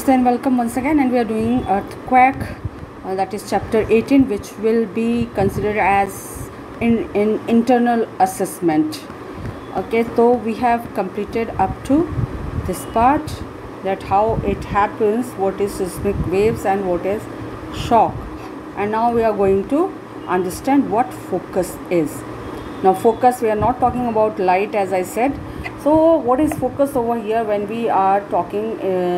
And welcome once again, and we are doing earthquake, that is chapter 18, which will be considered as in internal assessment. Okay, so we have completed up to this part, that how it happens, what is seismic waves and what is shock, and now we are going to understand what focus is. Now focus, we are not talking about light, as I said. So what is focus over here when we are talking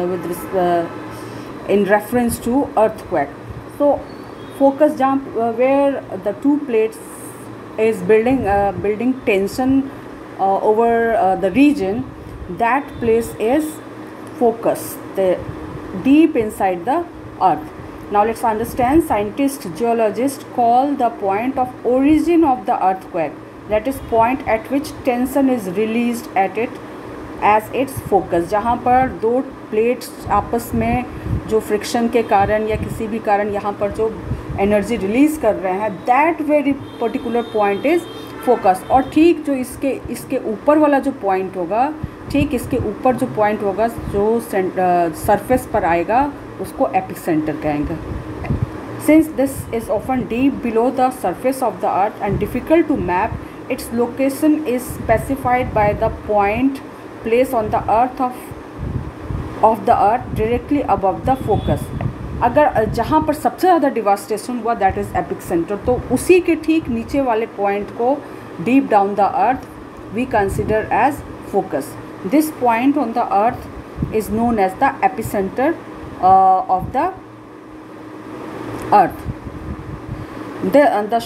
in reference to earthquake? So focus jump where the two plates is building tension over the region, that place is focus, the deep inside the earth. Now let's understand. Scientists, geologists call the point of origin of the earthquake, that is point at which tension is released at it, as its focus. जहाँ पर दो plates आपस में जो friction के कारण या किसी भी कारण यहाँ पर जो एनर्जी रिलीज़ कर रहे हैं, that very particular point is focus. और ठीक जो इसके ऊपर वाला जो पॉइंट होगा, ठीक इसके ऊपर जो पॉइंट होगा जो सरफेस पर आएगा, उसको एपिसेंटर कहेंगे. Since this is often deep below the surface of the earth and difficult to map, its location is specified by the point placed on the earth of the earth directly above the focus. अगर जहाँ पर सबसे ज़्यादा devastation हुआ, that is epic centre, तो उसी के ठीक नीचे वाले पॉइंट को deep down the earth we consider as focus. This point on the earth is known as the epicentre of the earth. The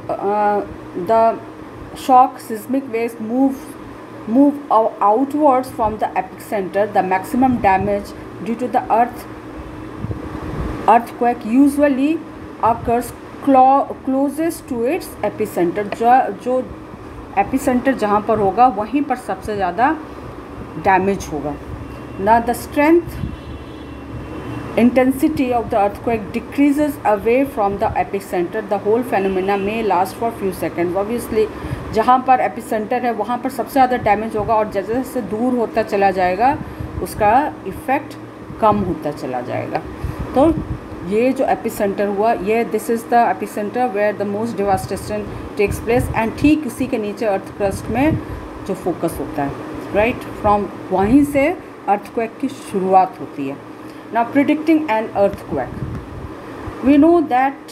shock seismic waves move outwards from the epicenter. The maximum damage due to the earthquake usually occurs closest to its epicenter. जो epicenter जहाँ पर होगा वहीं पर सबसे ज़्यादा damage होगा. Now the strength intensity of the earthquake decreases away from the epicenter. The whole phenomena may last for few seconds. Obviously जहाँ पर epicenter है वहाँ पर सबसे ज़्यादा डैमेज होगा, और जैसे जैसे दूर होता चला जाएगा उसका इफ़ेक्ट कम होता चला जाएगा. तो ये जो epicenter हुआ, ये this is the epicenter where the most devastation takes place, and ठीक इसी के नीचे अर्थ क्रस्ट में जो फोकस होता है, राइट, फ्रॉम वहीं से earthquake की शुरुआत होती है. Now predicting an earthquake, we know that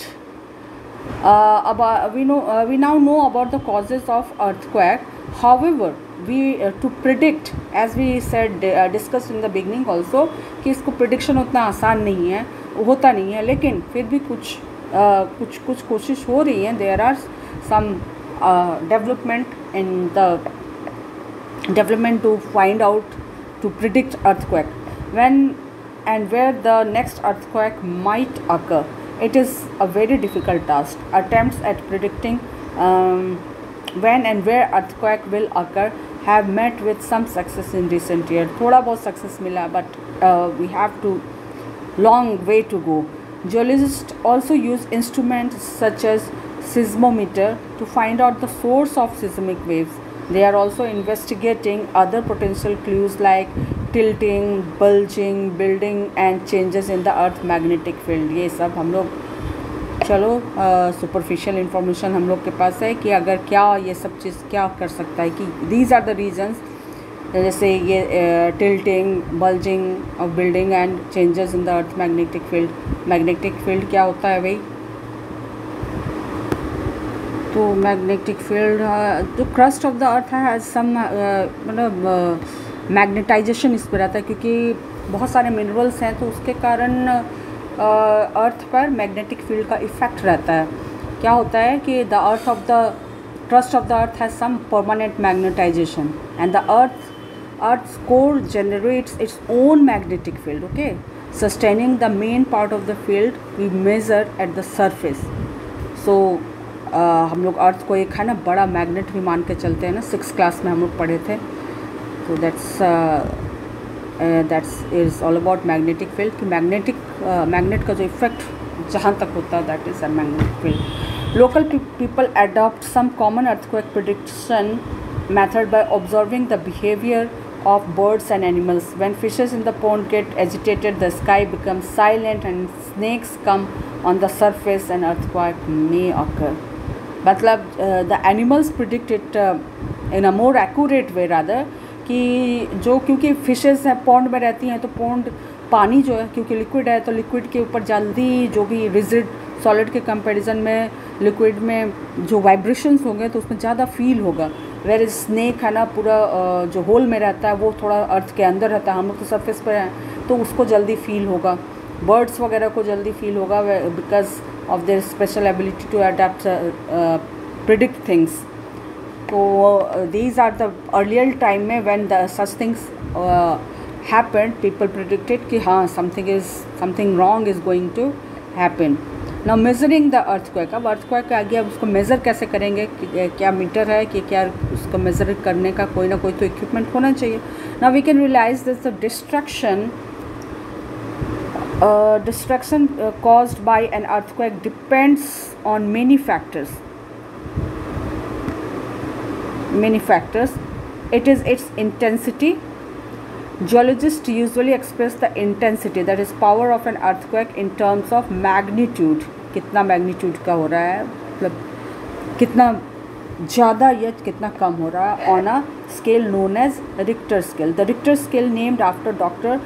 we now know about the causes of earthquake. However, to predict, as we said discussed in the beginning also, कि इसको prediction उतना आसान नहीं है, होता नहीं है, लेकिन फिर भी कुछ कोशिश हो रही है. There are some development to find out, to predict earthquake, when and where the next earthquake might occur. It is a very difficult task. Attempts at predicting when and where earthquake will occur have met with some success in recent years. थोड़ा बहुत success मिला, but we have to long way to go. Geologists also use instruments such as seismometer to find out the source of seismic waves. They are also investigating other potential clues like tilting, bulging, building and changes in the earth magnetic field. ये सब हम लोग चलो superficial information हम लोग के पास है कि अगर क्या ये सब चीज़ क्या कर सकता है, कि these are the reasons, जैसे ये tilting, bulging of building and changes in the earth magnetic field. magnetic field क्या होता है भाई? तो मैग्नेटिक फील्ड जो क्रस्ट ऑफ द अर्थ है सम मतलब मैग्नेटाइजेशन इस पर रहता है, क्योंकि बहुत सारे मिनरल्स हैं, तो उसके कारण अर्थ पर मैग्नेटिक फील्ड का इफ़ेक्ट रहता है. क्या होता है कि the crust of the earth has some permanent magnetisation and the earth's core generates its own magnetic field, okay, sustaining the main part of the field we measure at the surface. So हम लोग अर्थ को एक है ना बड़ा magnet भी मान के चलते हैं ना, 6th क्लास में हम लोग पढ़े थे. तो that's is all about magnetic field, कि मैग्नेट का जो इफेक्ट जहाँ तक होता है, that is a magnetic field. Local people adopt some common earthquake prediction method by observing the behavior of birds and animals. When fishes in the pond get agitated, the sky becomes silent and snakes come on the surface and earthquake may occur. मतलब the animals predict it in a more accurate way rather, कि जो क्योंकि fishes है pond में रहती हैं, तो pond पानी जो है क्योंकि लिक्विड है, तो लिक्विड के ऊपर जल्दी जो भी रिजिड सॉलिड के कंपैरिजन में लिक्विड में जो वाइब्रेशंस होंगे तो उसमें ज़्यादा फील होगा। वेर स्नैक है ना, पूरा जो होल में रहता है वो थोड़ा अर्थ के अंदर रहता है, हम लोग तो सरफेस पर हैं, तो उसको जल्दी फील होगा। बर्ड्स वगैरह को जल्दी फील होगा because of their special ability to adapt predict things. तो these are the earlier time में when the such things happened, people predicted कि हाँ something wrong is going to happen. Now measuring the earthquake, अब earthquake आ गया, अब उसको measure कैसे करेंगे, क्या मीटर है कि क्या उसको मेज़र करने का कोई ना कोई तो इक्विपमेंट होना चाहिए। Now we can realise this the destruction caused by an earthquake depends on many factors. It is its intensity. Geologists usually express the intensity, that is power of an earthquake, in terms of magnitude. कितना magnitude का हो रहा है, मतलब कितना ज़्यादा या कितना कम हो रहा है, on a scale known as Richter scale. The Richter scale, named after Dr.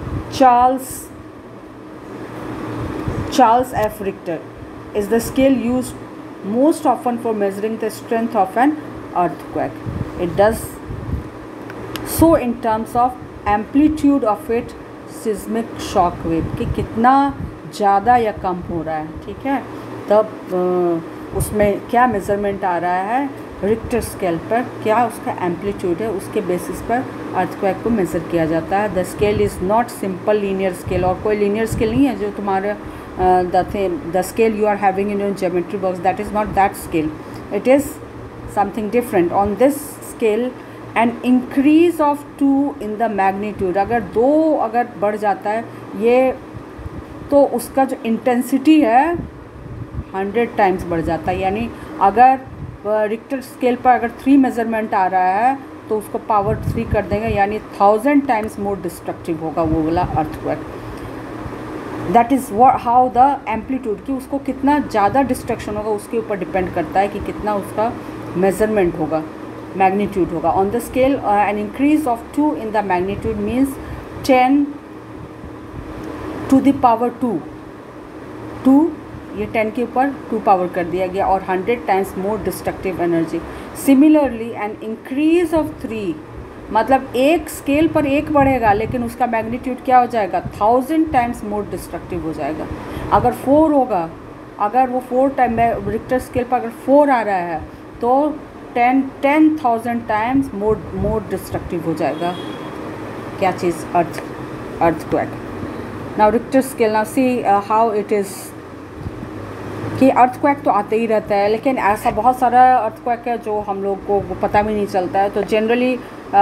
Charles F. Richter, is the scale used most often for measuring the strength of an earthquake. It does so in terms of amplitude of its seismic shock wave, कि कितना ज़्यादा या कम हो रहा है, ठीक है। तब उसमें क्या मेज़रमेंट आ रहा है रिक्टर स्केल पर, क्या उसका एम्पलीट्यूड है, उसके बेसिस पर अर्थक्वेक को मेज़र किया जाता है। The scale is not simple linear scale, और कोई लीनियर स्केल नहीं है जो तुम्हारे the scale you are having in your geometry box, that is not that scale, it is something different. On this scale an increase of 2 in the magnitude, अगर 2 अगर बढ़ जाता है ये, तो उसका जो इंटेंसिटी है 100 टाइम्स बढ़ जाता है। यानी अगर रिक्टर स्केल पर अगर 3 मेज़रमेंट आ रहा है तो उसको पावर 3 कर देंगे, यानी 1000 टाइम्स मोर डिस्ट्रक्टिव होगा वो वाला earthquake. That is how the amplitude, कि उसको कितना ज़्यादा डिस्ट्रक्शन होगा उसके ऊपर डिपेंड करता है कि कितना उसका मेज़रमेंट होगा, मैग्नीट्यूड होगा। On the scale an increase of 2 in the magnitude means 10 to the power 2, ये 10 के ऊपर 2 पावर कर दिया गया, और 100 times more destructive energy. Similarly an increase of 3, मतलब एक स्केल पर 1 बढ़ेगा लेकिन उसका मैग्नीट्यूड क्या हो जाएगा 1000 टाइम्स मोर डिस्ट्रक्टिव हो जाएगा। अगर 4 होगा, अगर वो 4 टाइम रिक्टर स्केल पर अगर 4 आ रहा है तो 10,000 टाइम्स मोर डिस्ट्रक्टिव हो जाएगा क्या चीज़, earthquake. Now Richter scale, now see how it is, कि अर्थक्वेक तो आते ही रहता है, लेकिन ऐसा बहुत सारा अर्थक्वेक है जो हम लोग को पता भी नहीं चलता है। तो जनरली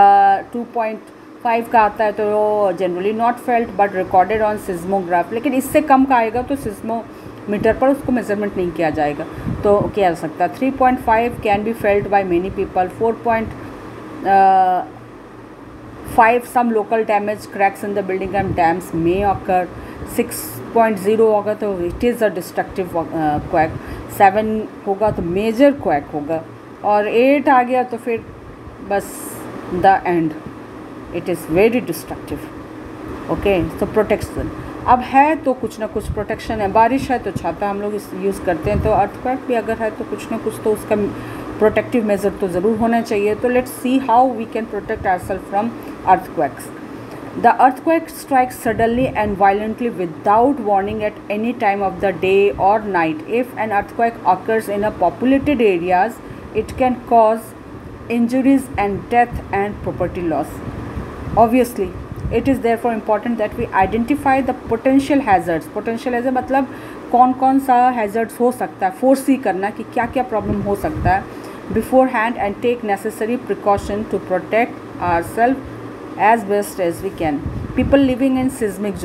2.5 का आता है तो generally not felt but recorded on seismograph, लेकिन इससे कम का आएगा तो सिस्मोमीटर पर उसको मेजरमेंट नहीं किया जाएगा, तो किया जा सकता है। 3.5 can be felt by many people. 4.5 some local damage, cracks in the building and dams may occur. 6.0 होगा तो it is a destructive quake. 7 होगा तो मेजर क्वैक होगा, और 8 आ गया तो फिर बस the end, it is very destructive. Okay, तो प्रोटेक्शन अब है तो कुछ ना कुछ प्रोटेक्शन है। बारिश है तो छाता हम लोग यूज़ करते हैं, तो अर्थक्वेक भी अगर है तो कुछ ना कुछ तो उसका प्रोटेक्टिव मेजर तो ज़रूर होना चाहिए। तो let's see how we can protect ourselves from earthquakes. The earthquake strikes suddenly and violently without warning at any time of the day or night. If an earthquake occurs in a populated areas, it can cause injuries and death and property loss. Obviously, it is therefore important that we identify the potential hazards. Potential hazard मतलब कौन सा hazards हो सकता है, foresee करना कि क्या क्या problem हो सकता है beforehand, and take necessary precaution to protect ourselves as best as we can. People living in seismic zone,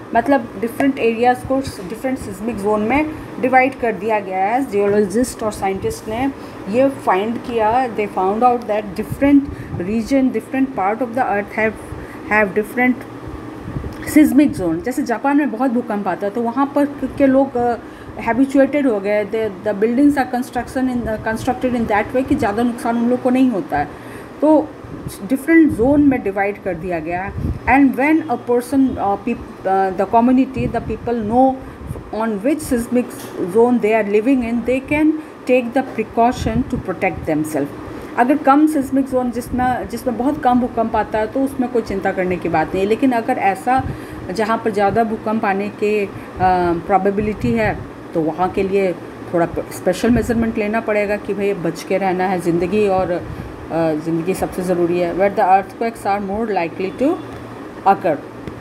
मतलब डिफरेंट एरियाज़ को डिफरेंट सिस्मिक जोन में डिवाइड कर दिया गया है। जियोलॉजिस्ट और साइंटिस्ट ने ये फाइंड किया, they found out that different region, different part of the earth have different seismic zone. जैसे जापान में बहुत भूकंप आता है तो वहाँ पर के लोग हैबिचुएटेड हो गए, the buildings are constructed in that way कि ज़्यादा नुकसान उन लोग को नहीं होता है। तो डिफरेंट जोन में डिवाइड कर दिया गया है। And when a person the community the people know on which seismic zone they are living in, they can take the precaution to protect themselves. अगर कम सिस्मिक जोन जिसमें बहुत कम भूकंप आता है तो उसमें कोई चिंता करने की बात नहीं है, लेकिन अगर ऐसा जहाँ पर ज़्यादा भूकंप आने के प्रोबेबिलिटी है तो वहाँ के लिए थोड़ा स्पेशल मेजरमेंट लेना पड़ेगा कि भाई बच के रहना है, ज़िंदगी और ज़िंदगी सबसे ज़रूरी है। Where the earthquakes are more likely to occur,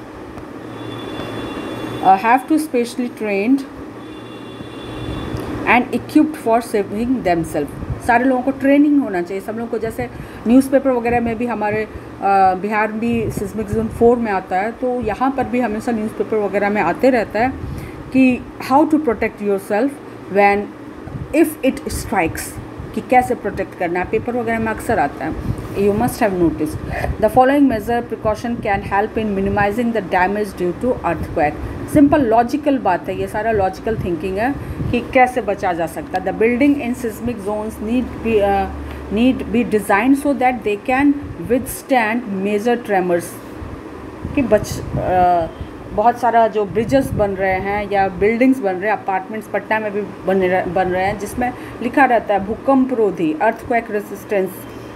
have to specially trained and equipped for saving themselves. सारे लोगों को ट्रेनिंग होना चाहिए, सब लोगों को। जैसे न्यूज़पेपर वगैरह में भी हमारे बिहार भी सिस्मिक जोन 4 में आता है, तो यहाँ पर भी हमेशा न्यूज़पेपर वगैरह में आते रहता है कि how to protect yourself when if it strikes, कि कैसे प्रोटेक्ट करना है, पेपर वगैरह में अक्सर आता है। You must have notice the following major precaution can help in minimising the damage due to earthquake. Simple logical बात है, ये सारा लॉजिकल थिंकिंग है कि कैसे बचा जा सकता है। The building in seismic zones need be design so that they can withstand major tremors. कि बहुत सारा जो ब्रिजेस बन रहे हैं या बिल्डिंग्स बन रहे हैं, अपार्टमेंट्स पटना में भी बन रहे हैं, जिसमें लिखा रहता है भूकंप रोधी, earthquake resistance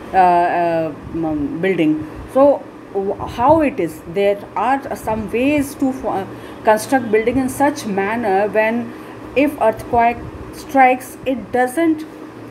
building. So how it is, there are some ways to construct building in such manner when if earthquake strikes, it doesn't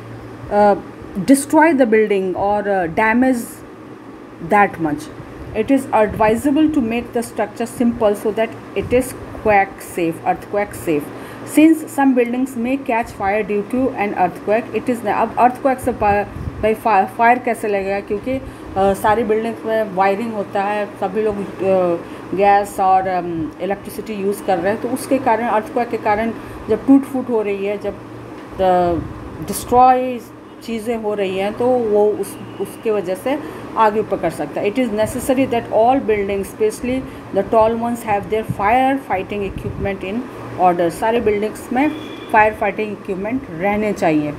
destroy the building or damage that much. It is advisable to make the structure simple so that it is earthquake safe. Since some buildings may catch fire due to an earthquake, it is अब earthquake से भाई fire कैसे लगेगा, क्योंकि सारी buildings में wiring होता है, सभी लोग गैस और इलेक्ट्रिसिटी यूज़ कर रहे हैं, तो उसके कारण अर्थक्वेक के कारण जब टूट फूट हो रही है, जब डिस्ट्रॉय चीज़ें हो रही हैं, तो वो उसके वजह से आगे पकड़ सकता है। It is necessary that all buildings specially the tall ones have their fire fighting equipment in order. सारी बिल्डिंग्स में फायर फाइटिंग इक्विपमेंट रहने चाहिए।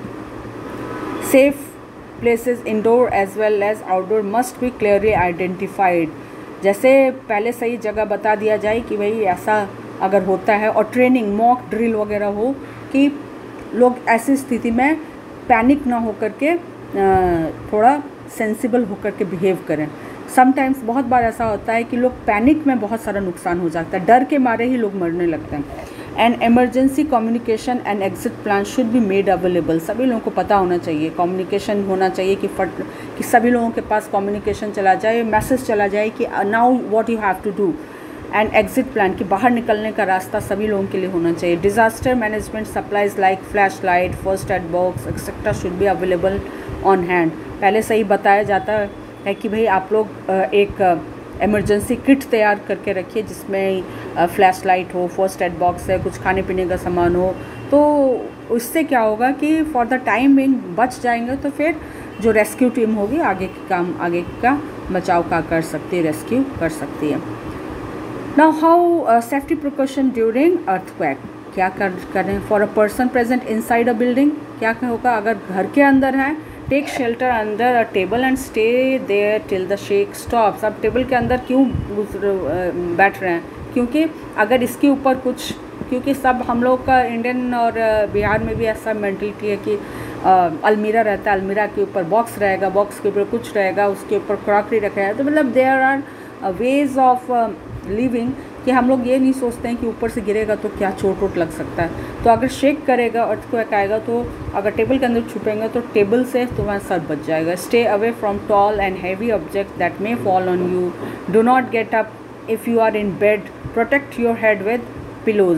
Safe places indoor as well as outdoor must be clearly identified। जैसे पहले सही जगह बता दिया जाए कि भाई ऐसा अगर होता है, और ट्रेनिंग मॉक ड्रिल वगैरह हो कि लोग ऐसी स्थिति में पैनिक ना होकर के थोड़ा सेंसिबल होकर के बिहेव करें। समटाइम्स बहुत बार ऐसा होता है कि लोग पैनिक में बहुत सारा नुकसान हो जाता है, डर के मारे ही लोग मरने लगते हैं। And emergency communication and exit plan should be made available. सभी लोगों को पता होना चाहिए, कम्युनिकेशन होना चाहिए कि सभी लोगों के पास कम्युनिकेशन चला जाए, मैसेज चला जाए कि now what you have to do. And exit plan कि बाहर निकलने का रास्ता सभी लोगों के लिए होना चाहिए। Disaster management supplies like flash light, first aid box etcetera should be available on hand. पहले से ही बताया जाता है कि भाई आप लोग एक इमरजेंसी किट तैयार करके रखिए जिसमें फ्लैश लाइट हो, फर्स्ट एड बॉक्स है, कुछ खाने पीने का सामान हो। तो उससे क्या होगा कि फॉर द टाइम बिंग बच जाएंगे, तो फिर जो रेस्क्यू टीम होगी आगे का बचाव का कर सकती है, रेस्क्यू कर सकती है। Now how safety precaution during earthquake, क्या करें for a person present inside a building. क्या होगा अगर घर के अंदर है, take shelter under a table and stay there till the shake stops. अब टेबल के अंदर क्यों बैठ रहे हैं, क्योंकि अगर इसके ऊपर कुछ, क्योंकि सब हम लोग का इंडियन और बिहार में भी ऐसा मेंटलिटी है कि अलमीरा रहता है, अलमीरा के ऊपर बॉक्स रहेगा, बॉक्स के ऊपर कुछ रहेगा, उसके ऊपर क्रॉकरी रखा है। तो मतलब there are ways of living कि हम लोग ये नहीं सोचते हैं कि ऊपर से गिरेगा तो क्या चोट वोट लग सकता है। तो अगर शेक करेगा, अर्थक्वेक आएगा, तो अगर टेबल के अंदर छुपेंगे तो टेबल से तुम्हारा सर बच जाएगा। Stay away from tall and heavy object that may fall on you. Do not get up if you are in bed. Protect your head with pillows.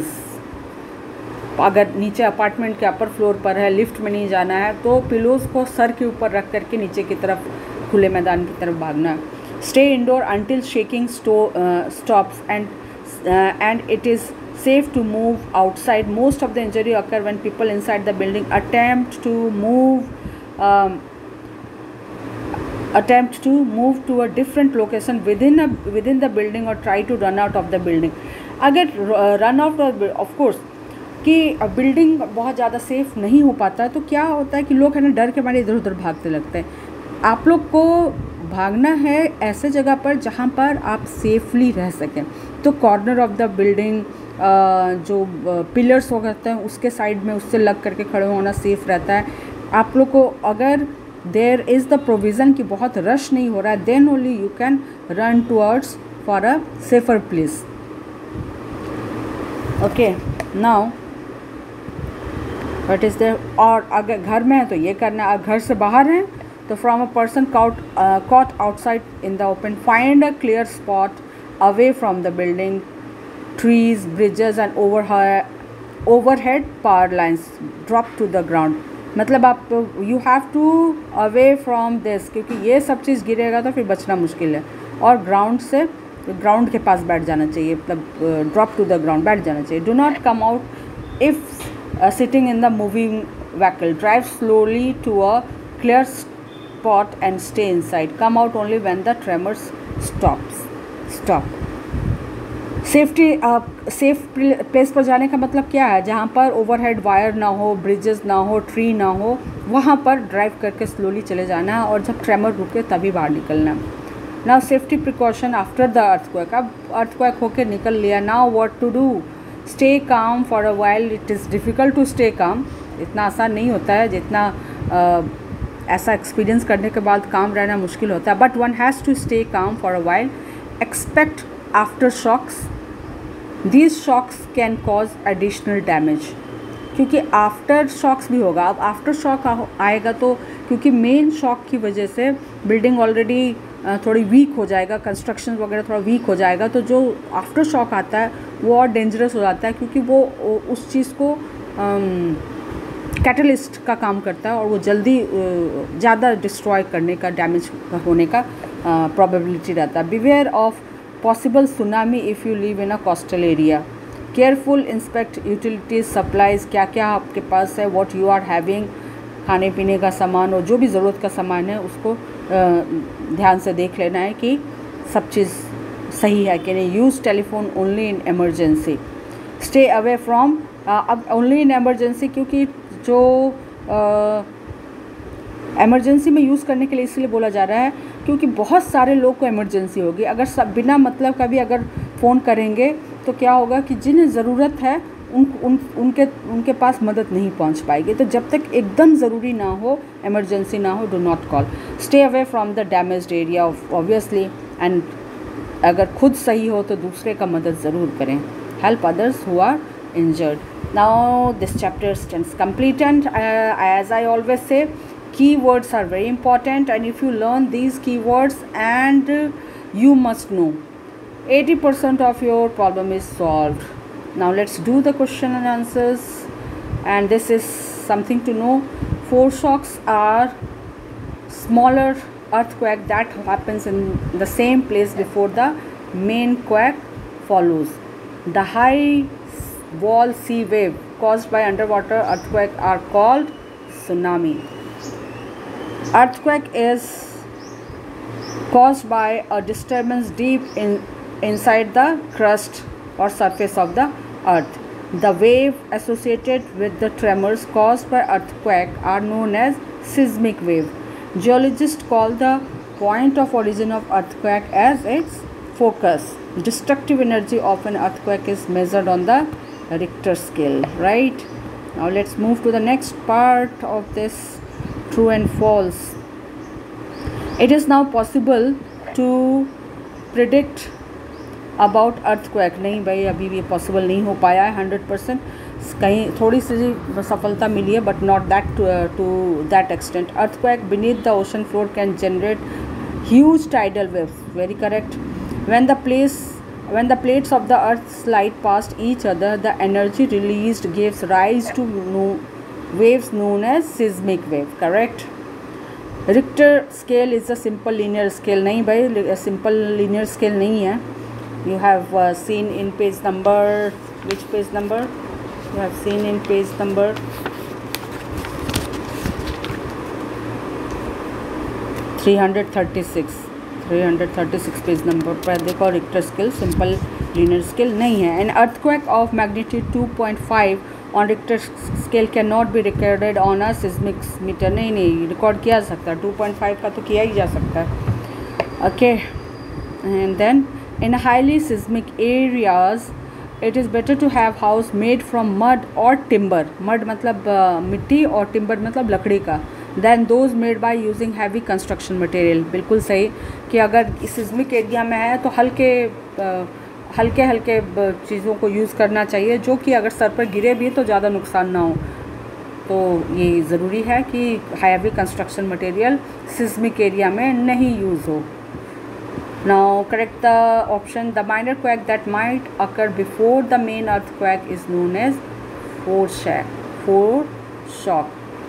अगर नीचे अपार्टमेंट के अपर फ्लोर पर है, लिफ्ट में नहीं जाना है, तो पिलोज़ को सर के ऊपर रख करके नीचे की तरफ खुले मैदान की तरफ भागना है। Stay indoor until shaking stops and and it is safe to move outside. Most of the injury occur when people inside the building attempt to move to a different location within the building or try to run out of the building. अगर run out of course कि building बहुत ज़्यादा safe नहीं हो पाता है तो क्या होता है कि लोग है ना डर के मारे इधर उधर भागते लगते हैं। आप लोग को भागना है ऐसे जगह पर जहाँ पर आप सेफली रह सकें। तो कॉर्नर ऑफ द बिल्डिंग जो पिलर्स हो करते हैं उसके साइड में उससे लग करके खड़े होना सेफ़ रहता है। आप लोग को अगर देयर इज़ द प्रोविज़न कि बहुत रश नहीं हो रहा है then only you can run towards for a safer place. Okay now what is there. और अगर घर में है तो ये करना है, घर से बाहर हैं तो from a person caught outside in the open, find a clear spot away from the building, trees, bridges and overhead power lines, drop to the ground। मतलब आप you have to away from this, क्योंकि ये सब चीज़ गिरेगा तो फिर बचना मुश्किल है। और ग्राउंड के पास बैठ जाना चाहिए, मतलब ड्रॉप टू द ग्राउंड बैठ जाना चाहिए। Do not come out if sitting in the moving vehicle, drive slowly to a clear spot and stay inside, come out only when the tremors stop। Safe place पर जाने का मतलब क्या है, जहाँ पर ओवरहेड वायर ना हो, ब्रिजेस ना हो, ट्री ना हो, वहाँ पर ड्राइव करके स्लोली चले जाना है और जब ट्रेमर रुके तभी बाहर निकलना है। Now safety precaution after the earthquake, अब अर्थक्वेक होके निकल लिया, now what to do, stay calm for a while. It is difficult to stay calm, इतना आसान नहीं होता है जितना ऐसा एक्सपीरियंस करने के बाद काम रहना मुश्किल होता है। But one has to stay calm for a while, expect aftershocks, these shocks can cause additional damage, क्योंकि आफ्टर शॉक्स भी होगा। अब आफ्टर शॉक आएगा तो क्योंकि मेन शॉक की वजह से बिल्डिंग ऑलरेडी थोड़ी वीक हो जाएगा, कंस्ट्रक्शन वगैरह थोड़ा वीक हो जाएगा, तो जो आफ्टर शॉक आता है वो और डेंजरस हो जाता है, क्योंकि वो उस चीज़ को कैटलिस्ट का काम करता है और वो जल्दी ज़्यादा डिस्ट्रॉय करने का, डैमेज होने का प्रोबेबिलिटी रहता है। Beware of possible tsunami if you live in a coastal area, careful inspect utilities supplies, क्या क्या आपके पास है, व्हाट यू आर हैविंग, खाने पीने का सामान और जो भी ज़रूरत का सामान है उसको ध्यान से देख लेना है कि सब चीज़ सही है कि नहीं। Use telephone only in emergency, stay away from, अब ओनली इन एमरजेंसी क्योंकि जो एमरजेंसी में यूज़ करने के लिए इसलिए बोला जा रहा है क्योंकि बहुत सारे लोग को इमरजेंसी होगी। अगर सब बिना मतलब का भी अगर फ़ोन करेंगे तो क्या होगा कि जिन्हें ज़रूरत है उनके पास मदद नहीं पहुंच पाएगी। तो जब तक एकदम ज़रूरी ना हो, इमरजेंसी ना हो, do not call. Stay away from the damaged area obviously, and अगर खुद सही हो तो दूसरे का मदद ज़रूर करें। Help others who are injured. Now this chapter stands complete, and as I always say, keywords are very important, and if you learn these keywords and you must know 80% of your problem is solved. Now let's do the question and answers, and this is something to know. Foreshocks are smaller earthquake that happens in the same place before the main quake follows. The high wall sea wave caused by underwater earthquake are called tsunami. Earthquake is caused by a disturbance deep inside the crust or surface of the earth. The wave associated with the tremors caused by earthquake are known as seismic wave. Geologists call the point of origin of earthquake as its focus. Destructive energy of an earthquake is measured on the Richter scale, right? Now let's move to the next part of this, true and false. It is now possible to predict about earthquake. नहीं भाई, अभी भी possible नहीं हो पाया है 100%, कहीं थोड़ी सी सफलता मिली है, but not that to that extent. Earthquake beneath the ocean floor can generate huge tidal waves. Very correct. When the plates of the earth slide past each other, the energy released gives rise to waves known as seismic wave. Correct. Richter scale is a simple linear scale. नहीं भाई, simple linear scale नहीं है, You have seen in page number, which page number? You have seen in page number 336 page number पर देखो, Richter scale simple linear scale नहीं है. An earthquake of magnitude 2.5 on Richter scale can not be recorded on a seismic meter. नहीं record किया जा सकता है, 2.5 का तो किया ही जा सकता है. Okay, and then in highly seismic areas it is better to have house made from mud और टिम्बर. मड मतलब मिट्टी और टिम्बर मतलब लकड़ी का. Than those made by using heavy construction material. बिल्कुल सही कि अगर सिस्मिक एरिया में है तो हल्के चीज़ों को यूज़ करना चाहिए, जो कि अगर सर पर गिरे भी तो ज़्यादा नुकसान ना हो. तो ये ज़रूरी है कि heavy construction material seismic area में नहीं यूज़ हो. Now correct the option. The minor quake that might occur before the main earthquake is known as foreshock.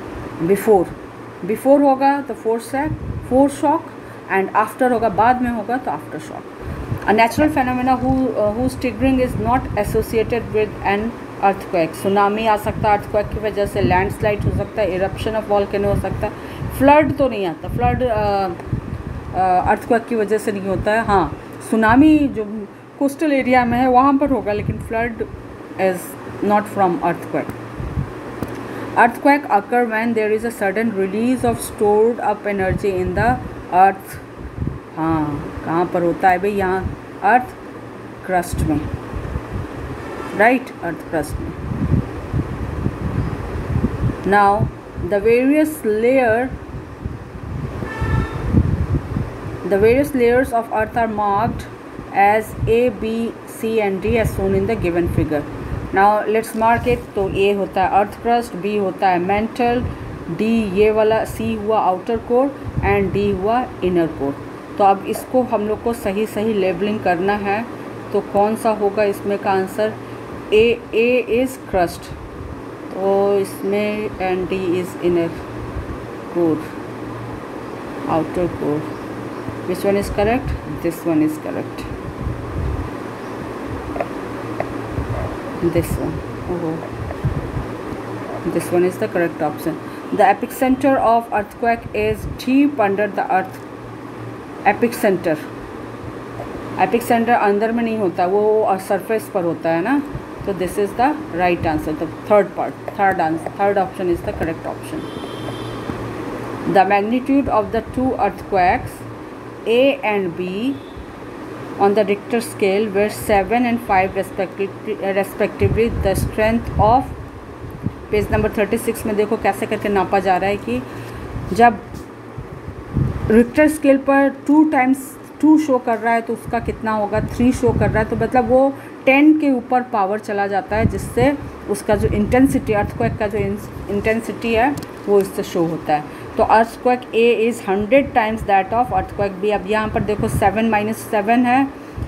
Before होगा तो फोरशॉक, एंड आफ्टर होगा, बाद में होगा तो aftershock. A natural phenomena whose triggering is not associated with an earthquake. सुनामी आ सकता है अर्थक्वेक की वजह से, लैंडस्लाइड हो सकता है, इरप्शन ऑफ वॉल्केनो हो सकता है. फ्लड तो नहीं आता, फ्लड अर्थक्वेक की वजह से नहीं होता है. हाँ, सुनामी जो कोस्टल एरिया में है वहाँ पर होगा, लेकिन flood is not from earthquake. Earthquake occur when there is a sudden release of stored up energy in the earth. हाँ, कहाँ पर होता है भाई? यहाँ अर्थ क्रस्ट में, राइट, अर्थ क्रस्ट में. Now the various layers of earth are marked as A, B, C and D as shown in the given figure. Now let's mark it. तो ए होता है अर्थ क्रस्ट, बी होता है mental, D ये वाला, C हुआ outer core and D हुआ inner core. तो अब इसको हम लोग को सही लेबलिंग करना है. तो कौन सा होगा इसमें का आंसर? ए इज़ क्रस्ट, तो इसमें and D is inner core, outer core. Which one is correct? This one is correct. This one is the correct option. The epicenter of earthquake is deep under the earth. epicenter अंदर में नहीं होता, वो surface पर होता है ना. तो this is the right answer. The third option is the correct option. The magnitude of the two earthquakes A and B on the Richter scale were 7 and 5 respectively. The strength of, page number 36 में देखो कैसे करके नापा जा रहा है कि जब रिक्टर स्केल पर 2 शो कर रहा है तो उसका कितना होगा, 3 शो कर रहा है तो मतलब वो 10 के ऊपर पावर चला जाता है, जिससे उसका जो इंटेंसिटी, अर्थक्वेक का जो इंटेंसिटी है वो इससे शो होता है. तो earthquake A is 100 times that of earthquake B. अब यहाँ पर देखो 7 - 7 है.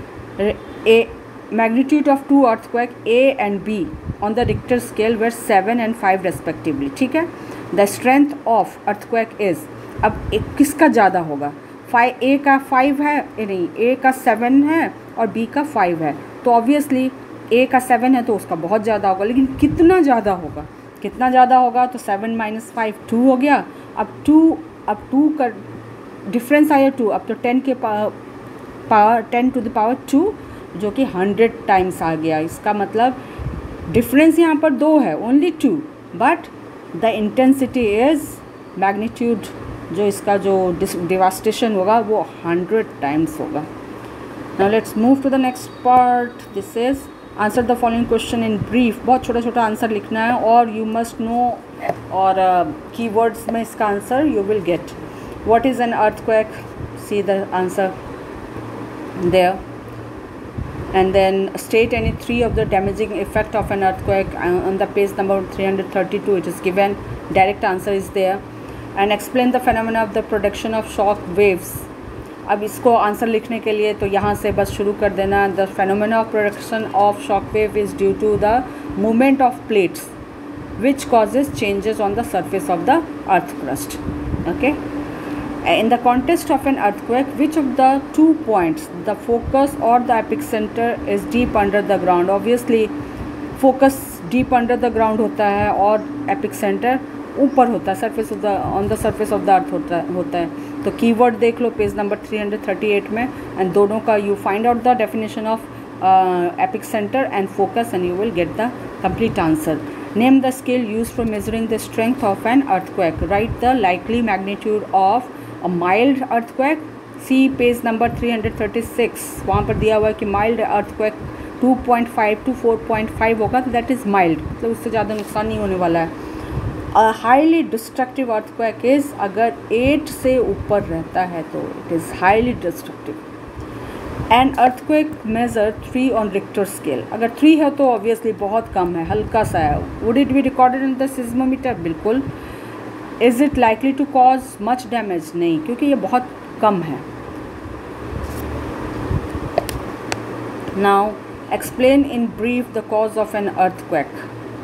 A magnitude of two earthquake A and B on the Richter scale were 7 and 5 respectively. ठीक है. The strength of earthquake is, अब किसका ज़्यादा होगा? ए का 5 है, नहीं, ए का 7 है और बी का 5 है. तो ऑब्वियसली ए का 7 है तो उसका बहुत ज़्यादा होगा, लेकिन कितना ज़्यादा होगा? तो 7 - 5 2 हो गया. अब 2 का डिफरेंस आया 2, अब तो 10 के पावर 10 to the power 2 जो कि 100 टाइम्स आ गया. इसका मतलब डिफरेंस यहाँ पर 2 है, only 2, but the intensity is magnitude, जो इसका जो डिवास्टेशन होगा वो 100 टाइम्स होगा. Now let's move to the next part. This is answer the following question in brief. बहुत छोटा आंसर लिखना है और यू मस्ट नो, और कीवर्ड्स में इसका आंसर you will get. What is an earthquake? See the answer there, and then state any 3 of the damaging effect of an earthquake. On the page number 332 it is given, direct answer is there. And explain the phenomena of the production of shock waves. अब इसको answer लिखने के लिए तो यहाँ से बस शुरू कर देना. The phenomena of production of shock wave is due to the movement of plates which causes changes on the surface of the earth crust. Okay. In the context of an earthquake, which of the 2 points, the focus or the epicenter, is deep under the ground? Obviously, focus deep under the ground होता है और epicenter ऊपर होता है, surface of the on the surface of the earth होता है. तो keyword देख लो पेज नंबर 338 में, एंड दोनों का you find out the definition of epicenter and focus, and you will get the complete answer. Name the scale used for measuring the strength of an earthquake. Write the likely magnitude of a mild earthquake. See page number 336, वहाँ पर दिया हुआ है कि mild earthquake 2.5 to 4.5 होगा, तो that is mild, मतलब उससे ज़्यादा नुकसान नहीं होने वाला है. A highly destructive earthquake is, अगर 8 से ऊपर रहता है तो it is highly destructive. And earthquake major 3 on Richter scale, अगर 3 है तो ऑब्वियसली बहुत कम है, हल्का सा है. Would it be recorded in the seismometer? बिल्कुल. Is it likely to cause much damage? नहीं, क्योंकि ये बहुत कम है. Now explain in brief the cause of an earthquake.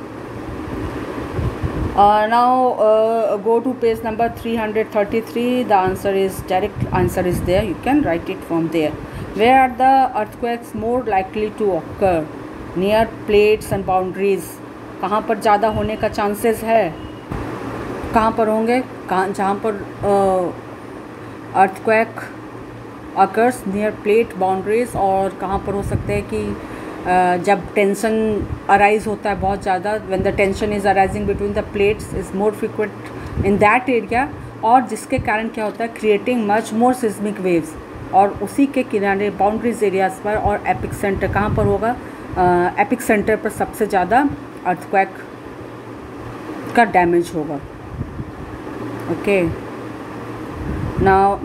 Now go to page number 333. The answer is direct answer is there. You can write it from there. Where are the earthquakes more likely to occur? Near plates and boundaries. कहाँ पर ज़्यादा होने का chances है? कहाँ पर होंगे? जहाँ पर earthquake occurs near plate boundaries, और कहाँ पर हो सकते हैं कि जब टेंशन अराइज होता है बहुत ज़्यादा, when the tension is arising between the plates is more frequent in that area, और जिसके कारण क्या होता है, creating much more seismic waves, और उसी के किनारे बाउंड्रीज एरियाज पर. और एपिक सेंटर कहाँ पर होगा? एपिक सेंटर पर सबसे ज़्यादा अर्थक्वेक का डैमेज होगा. Okay. Now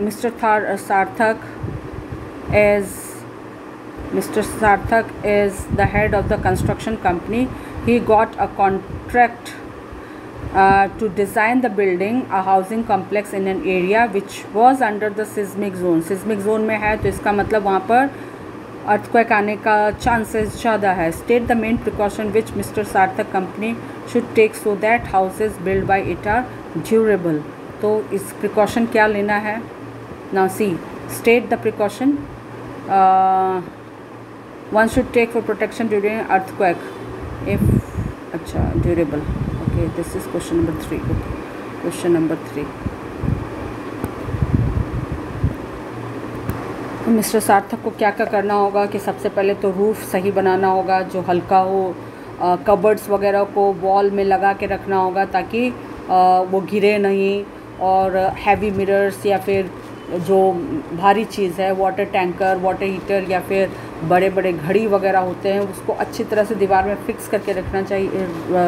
Mr. Sarthak is the head of the construction company. He got a contract to design the building, a housing complex in an area which was under the seismic zone. Seismic zone में है तो इसका मतलब वहाँ पर earthquake आने का chances ज़्यादा है. State the main precaution which Mr. Sarthak company should take so that houses built by it are durable. तो इस precaution क्या लेना है? Now see, state the precaution one should take for protection during earthquake. If durable. Okay, this is question number 3. Okay, question number 3. तो mister सार्थक को क्या क्या करना होगा कि सबसे पहले तो रूफ़ सही बनाना होगा, जो हल्का हो. कबर्ड्स वगैरह को वॉल में लगा के रखना होगा ताकि वो गिरे नहीं. और हैवी मिरर्स या फिर जो भारी चीज़ है, वाटर टैंकर, वाटर हीटर या फिर बड़े बड़े घड़ी वगैरह होते हैं, उसको अच्छी तरह से दीवार में फिक्स करके रखना चाहिए,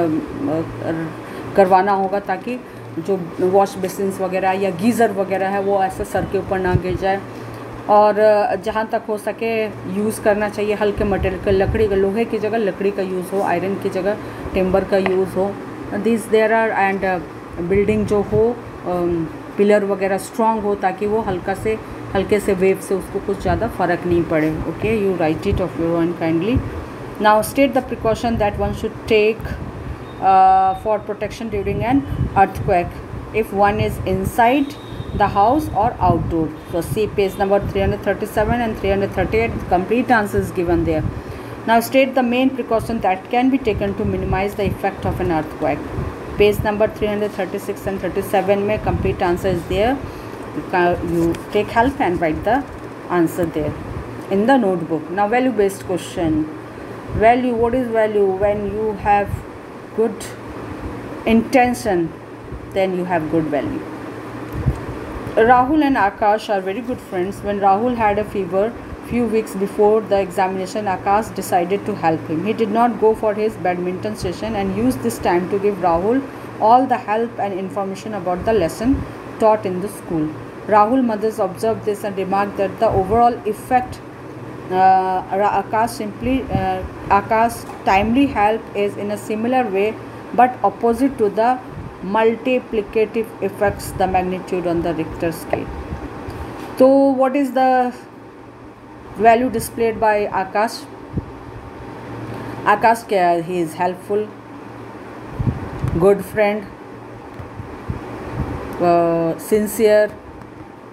करवाना होगा, ताकि जो वॉश बेसिन्स वगैरह या गीज़र वगैरह है वो ऐसा सर के ऊपर ना गिर जाए. और जहाँ तक हो सके यूज़ करना चाहिए हल्के मटेरियल का, लकड़ी का, लोहे की जगह लकड़ी का यूज़ हो, आयरन की जगह टिम्बर का यूज़ हो. This there are. And building जो हो, पिलर वगैरह स्ट्रॉन्ग हो ताकि वो हल्के से वेव से उसको कुछ ज़्यादा फ़र्क नहीं पड़े. Okay, you write it of your own kindly. Now state the precaution that one should take for protection during an earthquake if one is inside the house or outdoor. So see page number 337 and 338. Complete answer is given there. Now state the main precaution that can be taken to minimize the effect of an earthquake. Page number 336 and 37 में complete answer is there. You take help and write the answer there in the notebook. Now value based question. Value, what is value? When you have good intention, then you have good value. Rahul and Akash are very good friends. When Rahul had a fever few weeks before the examination, Akash decided to help him. He did not go for his badminton session and used this time to give Rahul all the help and information about the lesson taught in the school. Rahul's mothers observed this and remarked that the overall effect Akash's timely help is in a similar way but opposite to the multiplicative effects, the magnitude on the Richter scale. So what is the value displayed by Akash? Akash क्या है? He is helpful, good friend, sincere,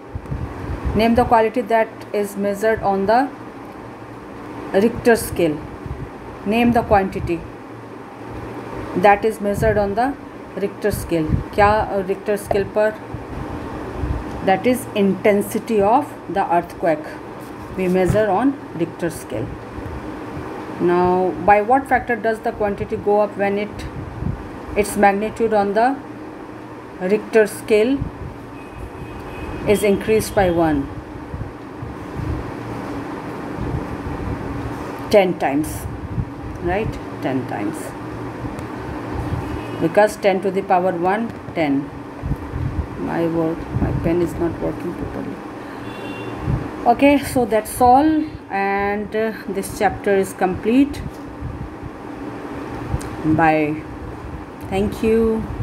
Name the quality that is measured on the Richter scale. Name the quantity that is measured on the Richter scale. क्या Richter scale पर? That is intensity of the earthquake. We measure on Richter scale. Now, by what factor does the quantity go up when its magnitude on the Richter scale is increased by 1? 10 times, right? 10 times, because 10 to the power 1, 10. My pen is not working properly. Okay, so that's all, and this chapter is complete. Bye. Thank you.